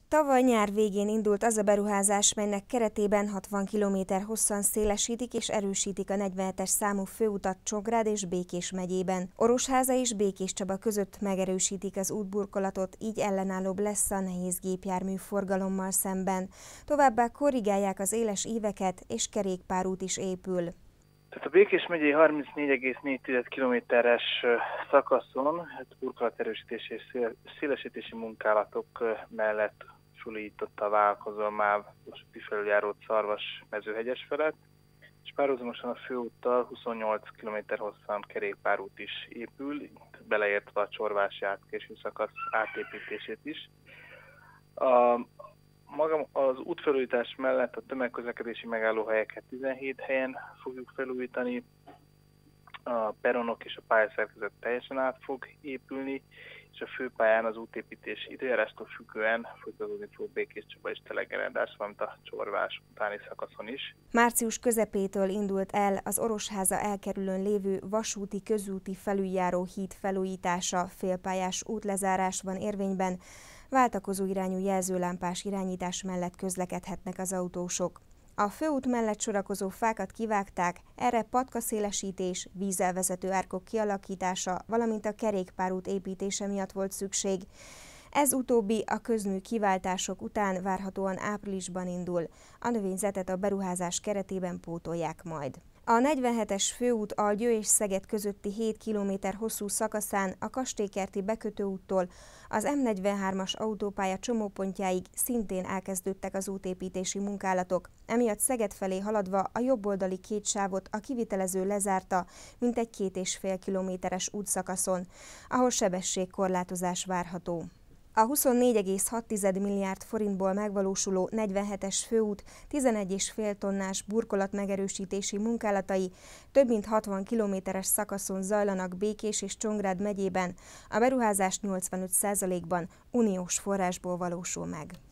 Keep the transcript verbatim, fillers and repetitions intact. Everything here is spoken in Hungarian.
Tavaly nyár végén indult az a beruházás, melynek keretében hatvan kilométer hosszan szélesítik és erősítik a negyvenhetes számú főutat Csongrád és Békés megyében. Orosháza és Békéscsaba között megerősítik az útburkolatot, így ellenállóbb lesz a nehéz gépjármű forgalommal szemben. Továbbá korrigálják az éles íveket, és kerékpárút is épül. Tehát a Békés megyei harmincnégy egész négy kilométeres szakaszon hát burkolaterősítési és szélesítési munkálatok mellett sulította a vállalkozó a MÁV vasúti felüljárót Szarvas-Mezőhegyes felett, és párhuzamosan a főúttal huszonnyolc kilométer hosszan kerékpárút is épül, beleértve a Csorvási átkéső szakasz átépítését is. A Maga az útfelújítás mellett a tömegközlekedési megállóhelyeket tizenhét helyen fogjuk felújítani, a peronok és a pályaszerkezet teljesen át fog épülni, és a főpályán az útépítési időjárástól függően folytatódni fog Békéscsaba és Telegerendás, valamint a Csorvás utáni szakaszon is. Március közepétől indult el az Orosháza elkerülőn lévő vasúti közúti felüljáró híd felújítása, félpályás útlezárás van érvényben, váltakozó irányú jelzőlámpás irányítás mellett közlekedhetnek az autósok. A főút mellett sorakozó fákat kivágták, erre patkaszélesítés, vízelvezető árkok kialakítása, valamint a kerékpárút építése miatt volt szükség. Ez utóbbi a közmű kiváltások után várhatóan áprilisban indul. A növényzetet a beruházás keretében pótolják majd. A negyvenhetes főút Algyő és Szeged közötti hét kilométer hosszú szakaszán a Kastélykerti bekötőúttól az M negyvenhármas autópálya csomópontjáig szintén elkezdődtek az útépítési munkálatok. Emiatt Szeged felé haladva a jobboldali két sávot a kivitelező lezárta, mintegy két és fél kilométeres útszakaszon, ahol sebességkorlátozás várható. A huszonnégy egész hat milliárd forintból megvalósuló negyvenhetes főút tizenegy és fél tonnás burkolat megerősítési munkálatai több mint hatvan kilométeres szakaszon zajlanak Békés és Csongrád megyében, a beruházás nyolcvanöt százalékban uniós forrásból valósul meg.